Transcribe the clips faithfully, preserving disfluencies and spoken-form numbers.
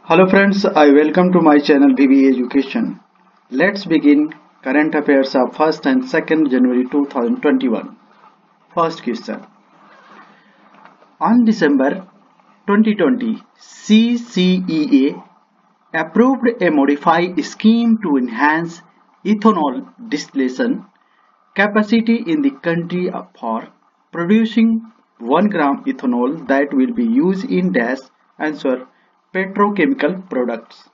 Hello friends, I welcome to my channel V B Education. Let's begin current affairs of first and second January two thousand twenty-one. First question. On December twenty twenty, C C E A approved a modified scheme to enhance ethanol distillation capacity in the country for producing one gram ethanol that will be used in dash answer petrochemical products.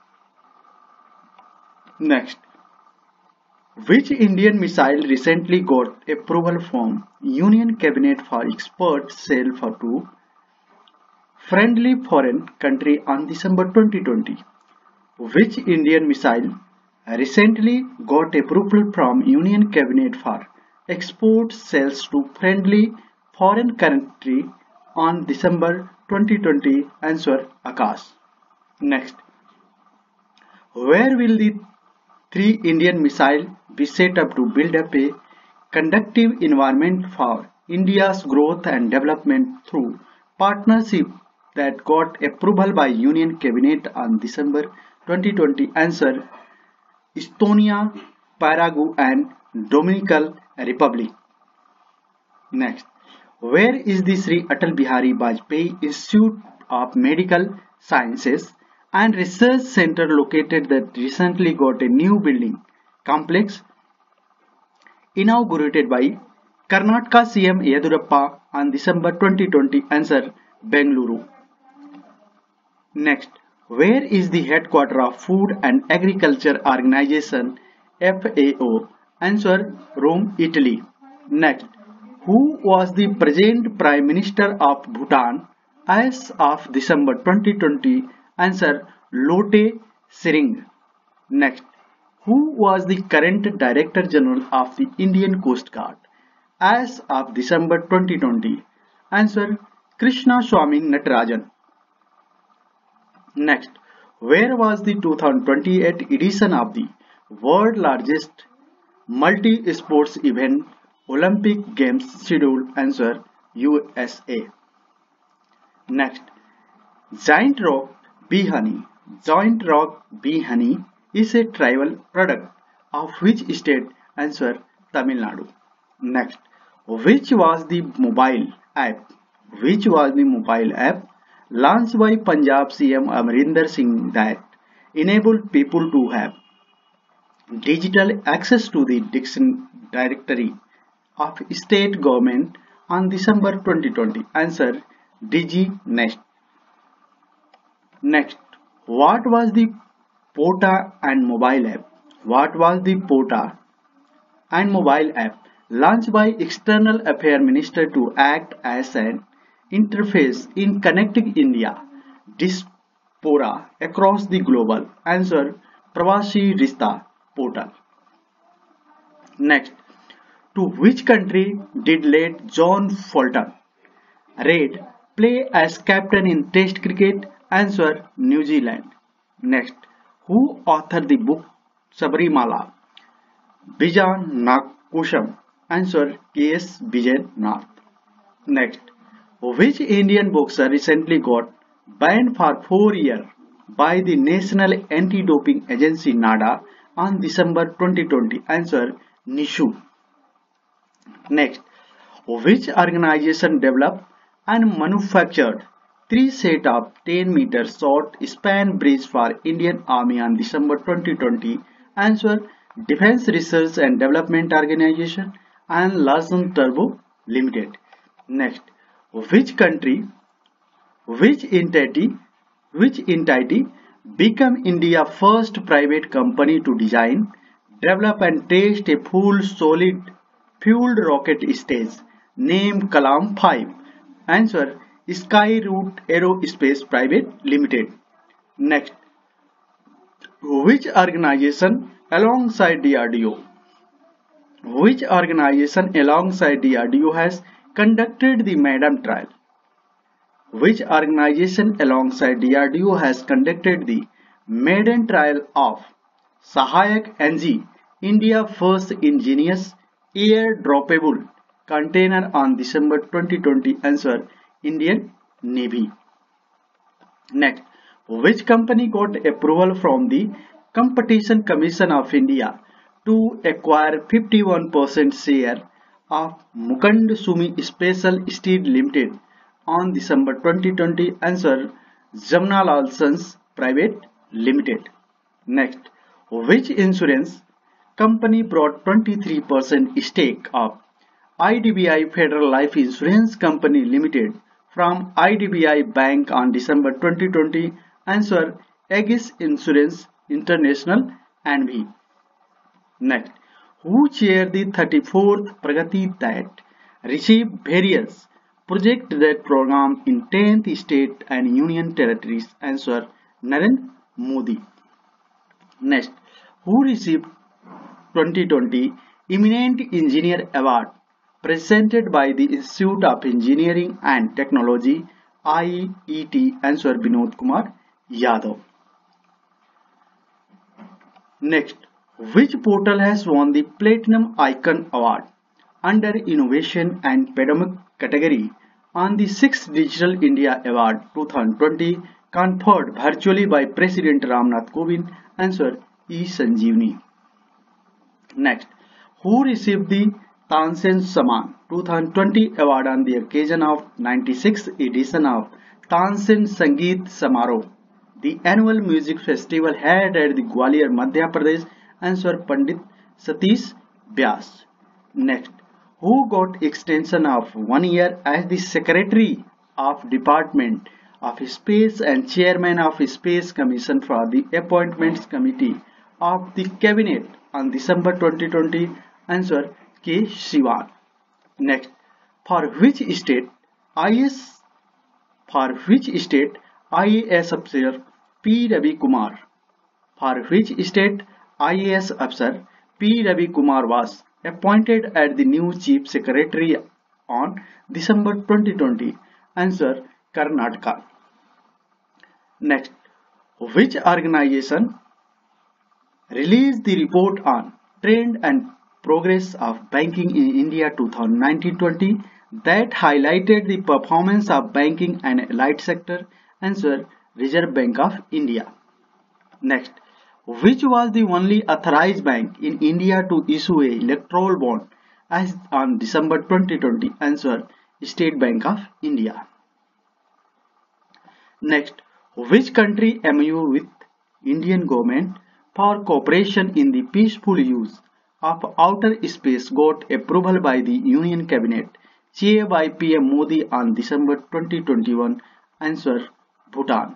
Next, which Indian missile recently got approval from Union Cabinet for export sale for to friendly foreign country on December twenty twenty? Which Indian missile recently got approval from Union Cabinet for export sales to friendly foreign country on December twenty twenty? Answer Akash. Next, where will the three Indian missiles be set up to build up a conducive environment for India's growth and development through partnership that got approval by Union Cabinet on December twenty twenty? Answer Estonia, Paraguay and Dominican Republic. Next, where is the Sri Atal Bihari Vajpayee Institute of Medical Sciences and Research Center located that recently got a new building complex inaugurated by Karnataka C M Yedurappa on December twenty twenty? Answer Bengaluru. Next, where is the headquarters of Food and Agriculture Organization F A O? Answer Rome, Italy. Next, who was the present Prime Minister of Bhutan as of December twenty twenty? Answer Lote Sering. Next, who was the current Director General of the Indian Coast Guard as of December twenty twenty? Answer Krishna Swamy Natarajan. Next, where was the two thousand twenty-eight edition of the world largest multi-sports event Olympic Games scheduled? Answer U S A. Next, Giant Rock Bee Honey. Giant Rock Bee Honey is a tribal product of which state? Answer Tamil Nadu. Next, which was the mobile app? Which was the mobile app launched by Punjab C M Amarinder Singh that enabled people to have digital access to the directory of state government on December twenty twenty? Answer DigiNext. Next, what was the POTA and mobile app? What was the POTA and mobile app launched by External Affairs Minister to act as an interface in connecting India diaspora across the global? Answer Pravasi Rishta portal. Next, to which country did late John Fulton Reid play as captain in Test cricket? Answer New Zealand. Next, who authored the book Sabarimala? Bijan Nakusham. Answer K S Vijayanath. Next, which Indian boxer recently got banned for four years by the National Anti-Doping Agency NADA on December twenty twenty? Answer Nishu. Next, which organization developed and manufactured three set of ten meter short span bridge for Indian Army on December twenty twenty? Answer Defense Research and Development Organization and Larsen Turbo Limited. Next, which country, which entity, which entity became India's first private company to design, develop and test a full solid fueled rocket stage named Kalam five? Answer Skyroot Aerospace Private Limited. Next, which organization alongside D R D O? Which organization alongside D R D O has conducted the Maiden trial? Which organization alongside D R D O has conducted the Maiden trial of Sahayak N G, India's first ingenious air droppable container on December twenty twenty? Answer Indian Navy. Next, Which company got approval from the Competition Commission of India to acquire fifty-one percent share of Mukund Sumi Special Steel Limited on December twenty twenty? Answer: Jamnalal Sons Private Limited. Next, which insurance company brought twenty-three percent stake of I D B I Federal Life Insurance Company Limited from I D B I Bank on December twenty twenty? Answer: Aegis Insurance International N V. Next, who chaired the thirty-fourth Pragati that received various project that program in tenth state and union territories? Answer: Narendra Modi. Next, who received twenty twenty Eminent Engineer Award presented by the Institute of Engineering and Technology I E T? Answer: Vinod Kumar Yadav. Next, which portal has won the Platinum Icon Award under Innovation and Pedagogic category on the sixth Digital India Award twenty twenty conferred virtually by President Ramnath Kovind? Answer: E-Sanjeevani. Next, who received the Tansen Saman twenty twenty award on the occasion of ninety-sixth edition of Tansen Sangeet Samaroh, the annual music festival held at the Gwalior, Madhya Pradesh? Answer: Pandit Satish Vyas. Next, who got extension of one year as the Secretary of Department of Space and Chairman of Space Commission for the Appointments Committee of the Cabinet on December twenty twenty? Answer: K. Sivan. Next, for which state I A S for which state I A S officer P. Ravi Kumar for which state I A S officer P. Ravi Kumar was appointed as the new Chief Secretary on December twenty twenty? Answer: Karnataka. Next, which organization released the report on trend and progress of banking in India twenty nineteen twenty that highlighted the performance of banking and allied sector? Answer: Reserve Bank of India. Next, which was the only authorized bank in India to issue a electoral bond as on December twenty twenty? Answer: State Bank of India. Next, which country M O U with Indian government for cooperation in the peaceful use of outer space got approval by the Union Cabinet chaired by P M Modi on December twenty twenty-one? Answer: Bhutan.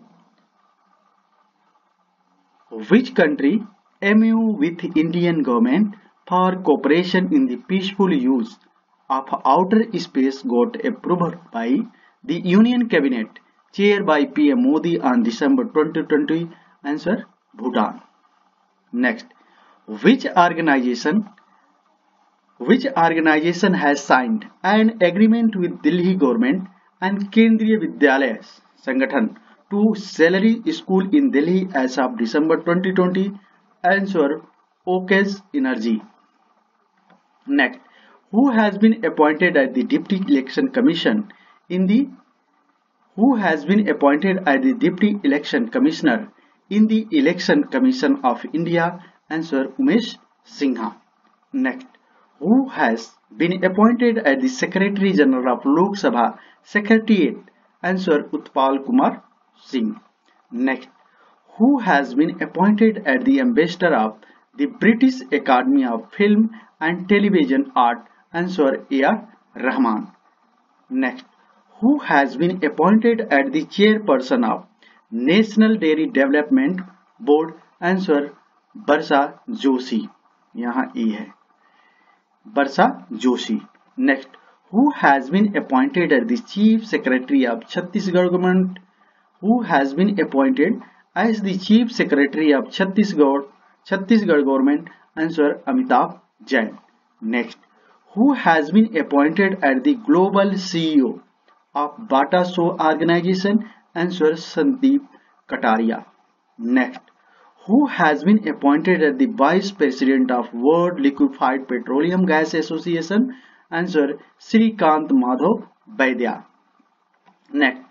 Which country M O U with Indian government for cooperation in the peaceful use of outer space got approval by the Union Cabinet chaired by P M Modi on December twenty twenty? Answer: Bhutan. Next, which organization which organization has signed an agreement with Delhi government and Kendriya Vidyalaya Sangathan to salary school in Delhi as of December twenty twenty? Answer: Okez Energy. Next, who has been appointed as the Deputy Election Commission in the who has been appointed as the Deputy Election Commissioner in the Election Commission of India? Answer: Umesh Singha. Next, who has been appointed as the Secretary General of Lok Sabha Secretariat? Answer: Utpal Kumar Singh. Next, who has been appointed as the Ambassador of the British Academy of Film and Television Art? Answer: A R Rahman. Next, who has been appointed as the Chairperson of National Dairy Development Board? Answer: Barsa Joshi. यहाँ E है Barsa Joshi. Next, who has been appointed as the Chief Secretary of Chhattisgarh Government? Who has been appointed as the Chief Secretary of Chhattisgarh Chhattisgarh Government? Answer: Amitabh Jain. Next, who has been appointed as the Global C E O of Bata Show Organization? Answer: Sandeep Kataria. Next, who has been appointed as the Vice President of World Liquefied Petroleum Gas Association? Answer: Srikant Madhav Vaidya. Next,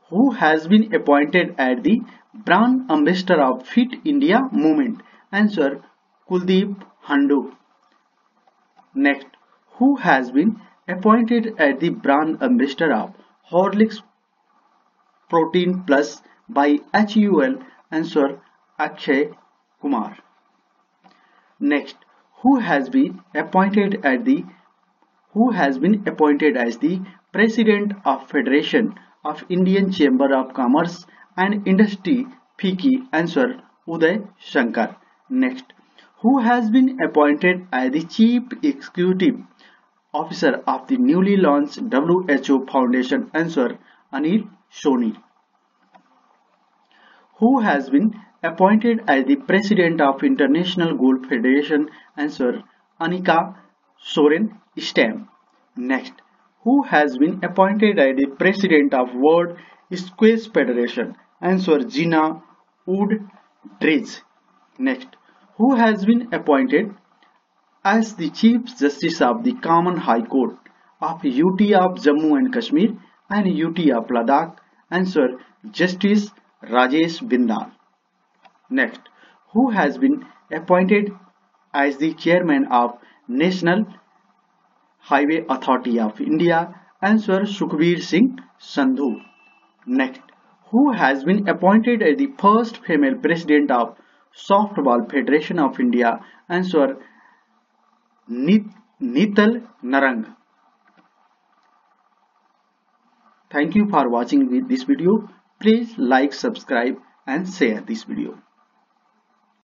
Who has been appointed as the brand ambassador of Fit India movement? Answer, Kuldeep Handu. Next, who has been appointed as the brand ambassador of Horlicks Protein Plus by H U L? Answer, Akshay Kumar. Next, who has been appointed as the who has been appointed as the President of Federation of Indian Chamber of Commerce and Industry FICCI? Answer, Uday Shankar. Next, who has been appointed as the Chief Executive Officer of the newly launched W H O Foundation? Answer, Anil Soni. Who has been appointed as the President of International Golf Federation? Answer, Anika Soren Stam. Next, who has been appointed as the President of World Squash Federation? Answer, Gina Woodridge. Next, who has been appointed as the Chief Justice of the Common High Court of U T of Jammu and Kashmir and U T of Ladakh? Answer, Justice Rajesh Bindal. Next, who has been appointed as the Chairman of National Highway Authority of India? Answer, Sukhbir Singh Sandhu. Next, who has been appointed as the first female President of Softball Federation of India? Answer, Nital Narang. Thank you for watching this video. Please like, subscribe and share this video.